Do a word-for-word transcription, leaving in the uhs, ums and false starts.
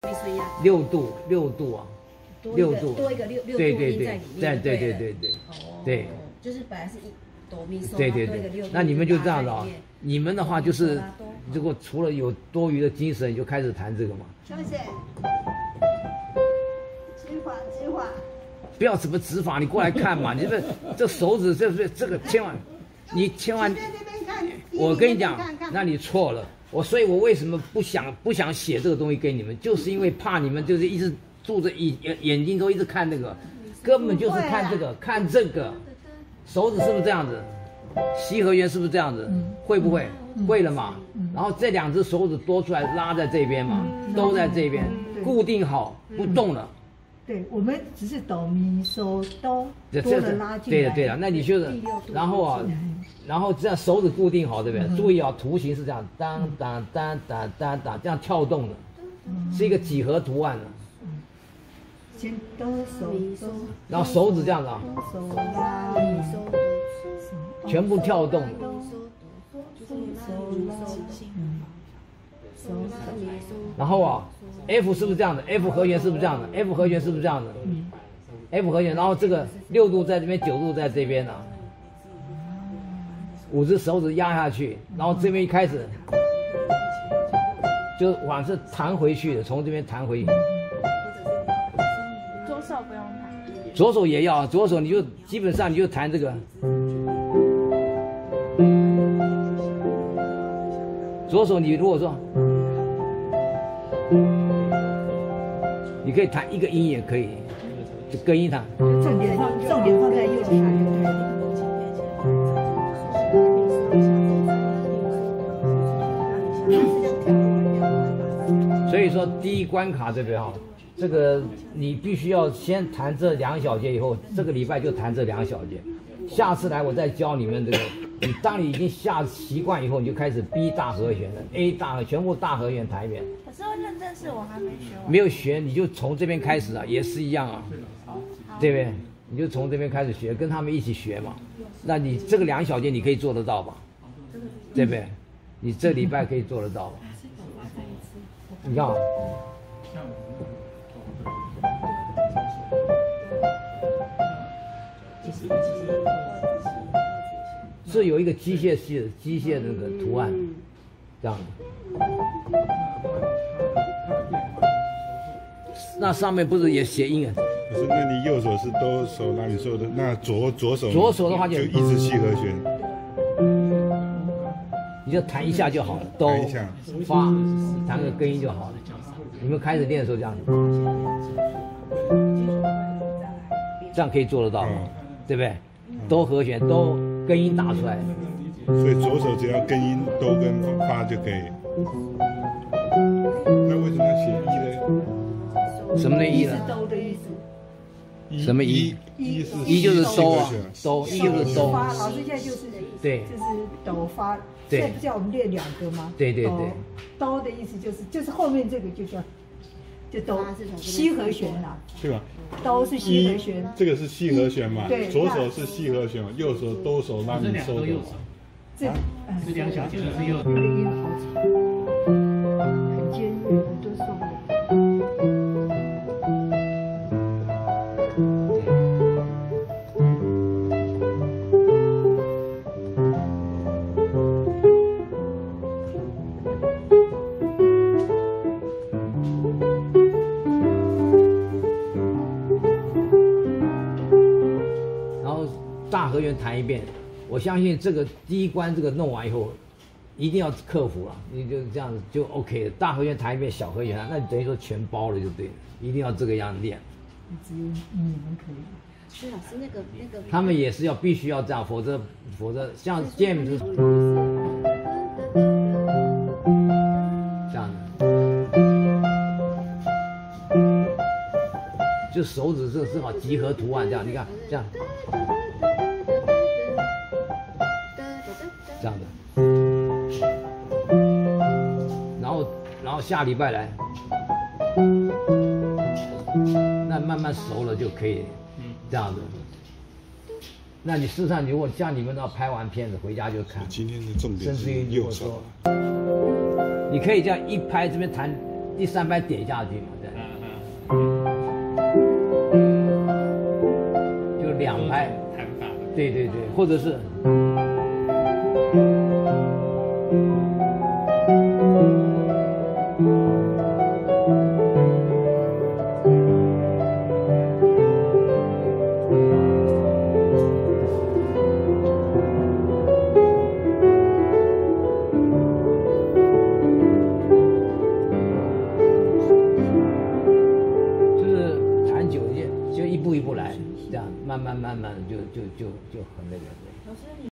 六度，六度啊，六度， 多一个六六度音在里面。 对对对对对对， 就是本来是一哆咪嗦， 对对对，那你们就这样子啊。你们的话就是，如果除了有多余的精神，你就开始弹这个嘛。 休息。指法指法。 不要什么指法，你过来看嘛。你这这手指，这这这个千万，你千万，我跟你讲，那你错了。我所以，我为什么不想不想写这个东西给你们，就是因为怕你们就是一直住着眼眼睛都一直看那个，根本就是看这个看这个，手指是不是这样子？西和弦是不是这样子？会不会？会了嘛？然后这两只手指多出来拉在这边嘛，都在这边固定好不动了。 对，我们只是哆咪嗦哆多了拉进来。 对的对的，那你就是，然后啊，然后这样手指固定好，对不对？注意啊，图形是这样，当当当当当当这样跳动的，是一个几何图案的。 先哆嗦嗦， 然后手指这样子啊，全部跳动的。然后啊 ，F 是不是这样的 ？F 和弦是不是这样的 ？F 和弦是不是这样的 ？F 和弦，然后这个六度在这边，九度在这边呢、啊。五只手指压下去，然后这边一开始就往这弹回去的，从这边弹回去。 左手不用弹， 左手也要，左手你就基本上你就弹这个。左手你如果说，你可以弹一个音也可以，就根音弹。 重点放重点放在右下右。 所以说第一关卡这边哈，这个你必须要先弹这两小节，以后这个礼拜就弹这两小节，下次来我再教你们这个。你当你已经下习惯以后，你就开始 B 大和弦了 ，A 大和全部大和弦弹一遍。 可是认真是我还没学完。 没有学，你就从这边开始啊，也是一样啊，对不对？你就从这边开始学，跟他们一起学嘛。那你这个两小节你可以做得到吧？对不对？你这礼拜可以做得到吧？你看啊。是有一个机械系的机械的那个图案，这样的。那上面不是也谐音啊？ 可是那你右手是哆手拉，你说的那左左手左手的话就就一直细和弦， 你就弹一下就好了，哆发弹个根音就好了。你们开始练的时候这样子，这样可以做得到，对不对？哆和弦哆。根音打出来， 所以左手只要根音哆跟发就可以。那为什么要写一呢？ 什么的一呢？ 是哆的意思。 什么一？ 一是一就是哆啊，哆一就是哆。 发，老师现在就是对， 就是哆发。 对。 现在不叫我们练两个吗？ 对对对。 哆的意思就是就是后面这个就叫就哆西和弦啦， 对吧？ 哆是西和弦， 这个是西和弦嘛？ 对， 左手是西和弦嘛，右手哆手拉咪嗦的。 这这两小节是右手。 音好长，很尖锐，很多受不了。 大和弦弹一遍，我相信这个第一关这个弄完以后，一定要克服了，你就这样子就 OK 了。大和弦弹一遍，小和弦弹，那你等于说全包了就对了，一定要这个样练。 只有你们可以。 所以老师那个那个， 他们也是要必须要这样，否则否则像 James 这样的，就手指是正好几何图案这样，你看这样。这样的，然后然后下礼拜来，那慢慢熟了就可以这样的。那你事实上，如果像你们要拍完片子回家就看。 今天的重点是右手。 你可以这样一拍，这边弹第三拍点下去嘛，对。就两拍。 弹法。 对对对，或者是。一步一步来，这样慢慢慢慢就就就就很那个。